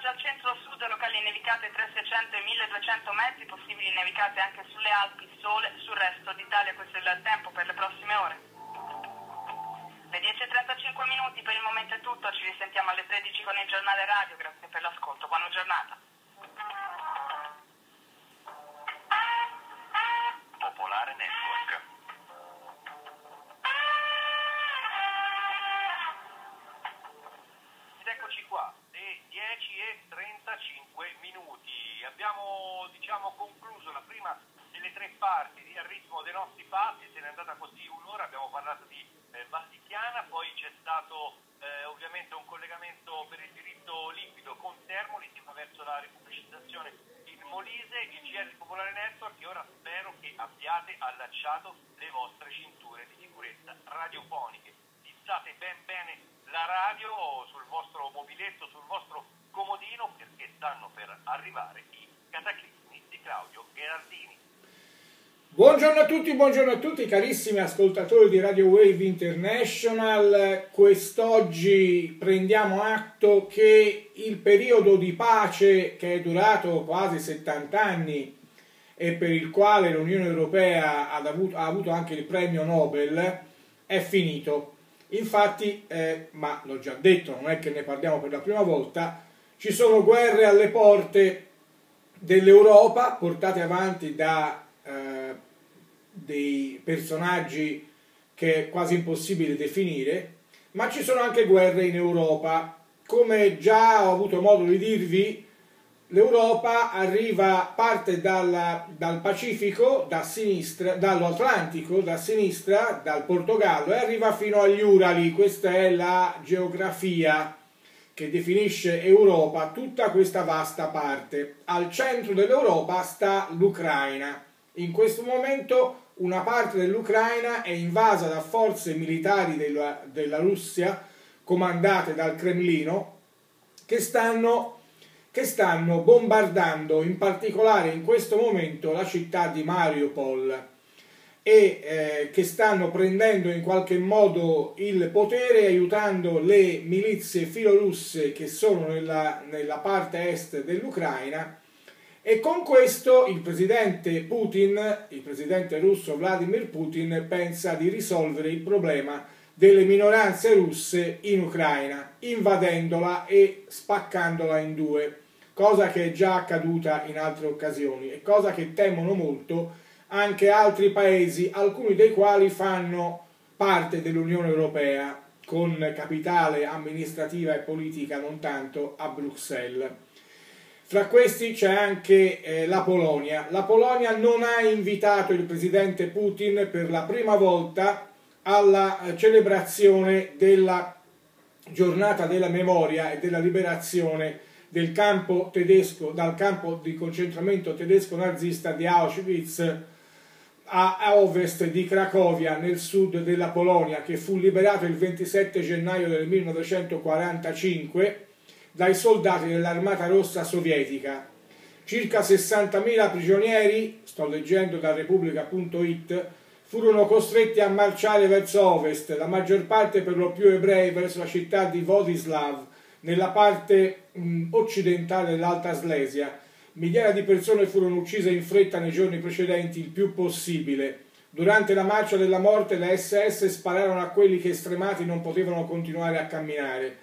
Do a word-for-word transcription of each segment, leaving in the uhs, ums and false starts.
spiaggia, al centro-sud locali nevicate tra seicento e milleduecento metri, possibili nevicate anche sulle Alpi, sole, sul resto d'Italia. Questo è il tempo per le prossime ore. Le dieci e trentacinque minuti, per il momento è tutto, ci risentiamo alle tredici con il giornale radio, grazie per l'ascolto, buona giornata. Popolare Network. Ed eccoci qua, le dieci e trentacinque minuti. Abbiamo, diciamo, concluso la prima delle tre parti di Al ritmo dei nostri passi, se n'è andata così un'ora, abbiamo parlato di eh, Val di Chiana, poi c'è stato eh, ovviamente un collegamento per il diritto liquido con Termoli, si va verso la ripubblicizzazione in Molise, il G R Popolare Network, e ora spero che abbiate allacciato le vostre cinture di sicurezza radiofoniche. Fissate ben bene la radio sul vostro mobiletto, sul vostro comodino, perché stanno per arrivare i cataclismi di Claudio Gherardini. Buongiorno a tutti, buongiorno a tutti carissimi ascoltatori di Radio Wave International. Quest'oggi prendiamo atto che il periodo di pace, che è durato quasi settanta anni e per il quale l'Unione Europea ha avuto, ha avuto anche il premio Nobel, è finito. Infatti, eh, ma l'ho già detto, non è che ne parliamo per la prima volta, ci sono guerre alle porte dell'Europa portate avanti da eh, dei personaggi che è quasi impossibile definire, ma ci sono anche guerre in Europa. Come già ho avuto modo di dirvi, l'Europa arriva, parte dal, dal Pacifico, da sinistra, dall'Atlantico, da sinistra, dal Portogallo, e arriva fino agli Urali. Questa è la geografia che definisce Europa, tutta questa vasta parte. Al centro dell'Europa sta l'Ucraina. In questo momento una parte dell'Ucraina è invasa da forze militari della, della Russia, comandate dal Cremlino, che stanno, che stanno bombardando in particolare in questo momento la città di Mariupol e eh, che stanno prendendo in qualche modo il potere, aiutando le milizie filorusse che sono nella, nella parte est dell'Ucraina. E con questo il presidente Putin, il presidente russo Vladimir Putin, pensa di risolvere il problema delle minoranze russe in Ucraina, invadendola e spaccandola in due, cosa che è già accaduta in altre occasioni e cosa che temono molto anche altri paesi, alcuni dei quali fanno parte dell'Unione Europea, con capitale amministrativa e politica non tanto a Bruxelles. Fra questi c'è anche eh, la Polonia. La Polonia non ha invitato il presidente Putin per la prima volta alla eh, celebrazione della giornata della memoria e della liberazione del campo tedesco, dal campo di concentramento tedesco nazista di Auschwitz a, a ovest di Cracovia, nel sud della Polonia, che fu liberato il ventisette gennaio del millenovecentoquarantacinque dai soldati dell'Armata Rossa sovietica. Circa sessantamila prigionieri, sto leggendo da Repubblica punto it, furono costretti a marciare verso ovest, la maggior parte per lo più ebrei, verso la città di Wodislaw, nella parte mh, occidentale dell'Alta Slesia. Migliaia di persone furono uccise in fretta nei giorni precedenti il più possibile. Durante la marcia della morte le esse esse spararono a quelli che stremati non potevano continuare a camminare.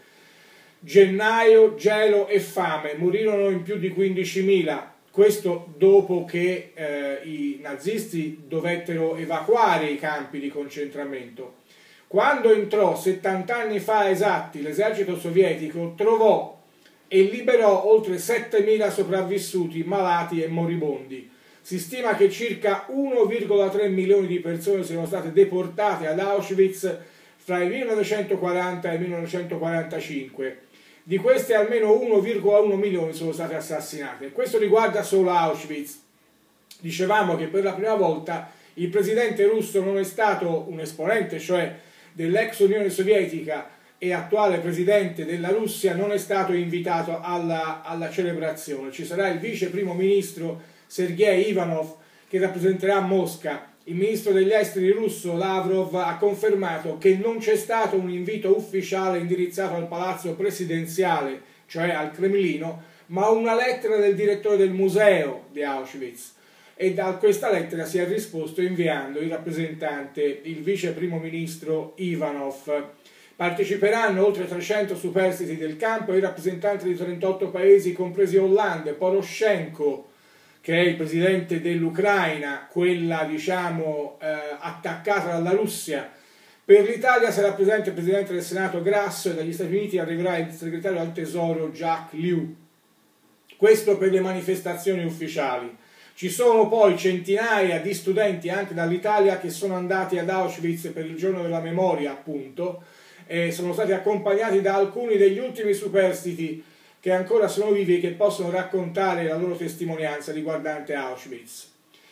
Gennaio, gelo e fame, morirono in più di quindicimila, questo dopo che eh, i nazisti dovettero evacuare i campi di concentramento. Quando entrò settanta anni fa esatti l'esercito sovietico, trovò e liberò oltre settemila sopravvissuti, malati e moribondi. Si stima che circa uno virgola tre milioni di persone siano state deportate ad Auschwitz fra il millenovecentoquaranta e il millenovecentoquarantacinque. Di queste almeno uno virgola uno milioni sono state assassinate. Questo riguarda solo Auschwitz. Dicevamo che per la prima volta il presidente russo non è stato un esponente, cioè dell'ex Unione Sovietica e attuale presidente della Russia, non è stato invitato alla, alla celebrazione. Ci sarà il vice primo ministro Sergei Ivanov che rappresenterà Mosca. Il ministro degli esteri russo Lavrov ha confermato che non c'è stato un invito ufficiale indirizzato al palazzo presidenziale, cioè al Cremlino, ma una lettera del direttore del museo di Auschwitz, e da questa lettera si è risposto inviando il rappresentante, il vice primo ministro Ivanov. Parteciperanno oltre trecento superstiti del campo e i rappresentanti di trentotto paesi, compresi Hollande, Poroshenko, che è il presidente dell'Ucraina, quella diciamo eh, attaccata dalla Russia. Per l'Italia sarà presente il presidente del Senato Grasso e dagli Stati Uniti arriverà il segretario al Tesoro Jack Lew. Questo per le manifestazioni ufficiali. Ci sono poi centinaia di studenti anche dall'Italia che sono andati ad Auschwitz per il giorno della memoria, appunto, e sono stati accompagnati da alcuni degli ultimi superstiti che ancora sono vivi e che possono raccontare la loro testimonianza riguardante Auschwitz.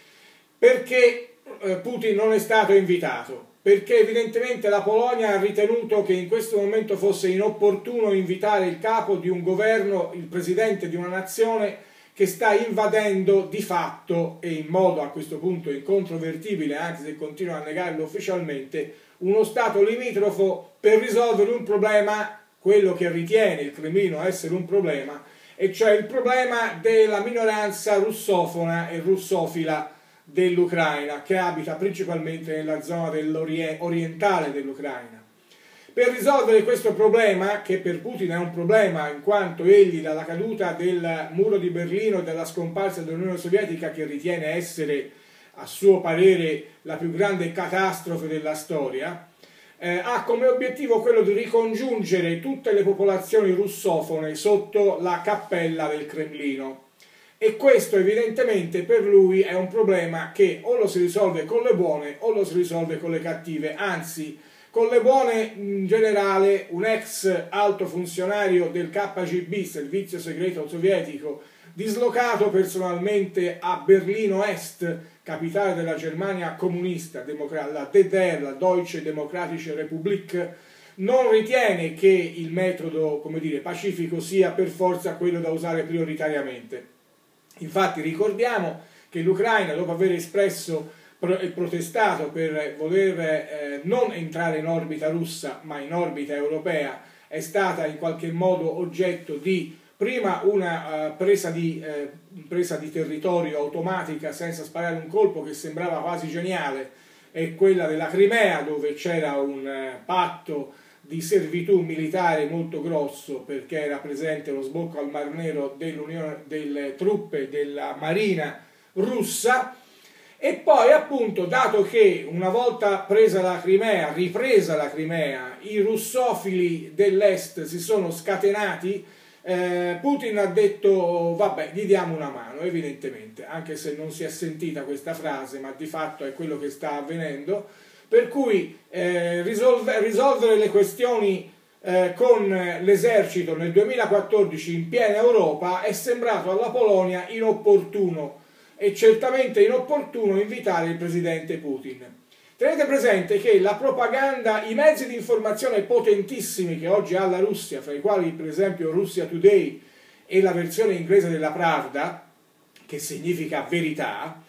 Perché eh, Putin non è stato invitato? Perché evidentemente la Polonia ha ritenuto che in questo momento fosse inopportuno invitare il capo di un governo, il presidente di una nazione che sta invadendo di fatto e in modo a questo punto incontrovertibile, anche se continua a negarlo ufficialmente, uno Stato limitrofo per risolvere un problema, quello che ritiene il Cremlino essere un problema, e cioè il problema della minoranza russofona e russofila dell'Ucraina, che abita principalmente nella zona orientale dell'Ucraina. Per risolvere questo problema, che per Putin è un problema in quanto egli dalla caduta del muro di Berlino e dalla scomparsa dell'Unione Sovietica, che ritiene essere a suo parere la più grande catastrofe della storia, eh, ha come obiettivo quello di ricongiungere tutte le popolazioni russofone sotto la cappella del Cremlino. E questo evidentemente per lui è un problema che o lo si risolve con le buone o lo si risolve con le cattive, anzi con le buone in generale un ex alto funzionario del K G B, servizio segreto sovietico, dislocato personalmente a Berlino Est, capitale della Germania comunista, la D D R, la Deutsche Demokratische Republik, non ritiene che il metodo, come dire, pacifico sia per forza quello da usare prioritariamente. Infatti ricordiamo che l'Ucraina, dopo aver espresso e protestato per voler eh, non entrare in orbita russa ma in orbita europea, è stata in qualche modo oggetto di prima una uh, presa, di, eh, presa di territorio automatica senza sparare un colpo che sembrava quasi geniale, e quella della Crimea, dove c'era un uh, patto di servitù militare molto grosso perché era presente lo sbocco al Mar Nero delle truppe della marina russa. E poi appunto, dato che una volta presa la Crimea, ripresa la Crimea, i russofili dell'est si sono scatenati, eh, Putin ha detto vabbè, gli diamo una mano, evidentemente, anche se non si è sentita questa frase, ma di fatto è quello che sta avvenendo, per cui eh, risolve, risolvere le questioni eh, con l'esercito nel duemilaquattordici in piena Europa è sembrato alla Polonia inopportuno, e certamente inopportuno invitare il presidente Putin. Tenete presente che la propaganda, i mezzi di informazione potentissimi che oggi ha la Russia, fra i quali per esempio Russia Today e la versione inglese della Pravda, che significa verità,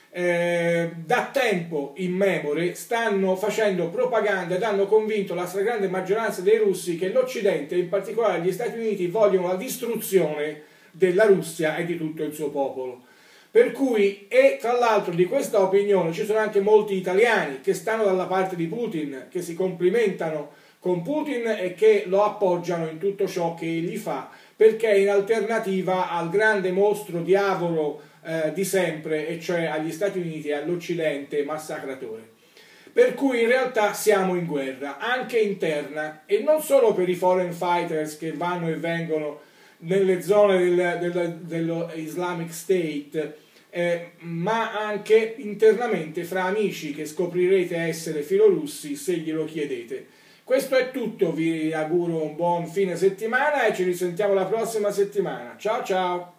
eh, da tempo immemore stanno facendo propaganda ed hanno convinto la stragrande maggioranza dei russi che l'Occidente, in particolare gli Stati Uniti, vogliono la distruzione della Russia e di tutto il suo popolo. Per cui, e tra l'altro di questa opinione ci sono anche molti italiani che stanno dalla parte di Putin, che si complimentano con Putin e che lo appoggiano in tutto ciò che egli fa, perché in alternativa al grande mostro diavolo eh, di sempre, e cioè agli Stati Uniti e all'Occidente massacratore. Per cui in realtà siamo in guerra, anche interna, e non solo per i foreign fighters che vanno e vengono nelle zone del, del, dello Islamic State, Eh, ma anche internamente fra amici che scoprirete essere filorussi se glielo chiedete. Questo è tutto, vi auguro un buon fine settimana e ci risentiamo la prossima settimana. Ciao ciao!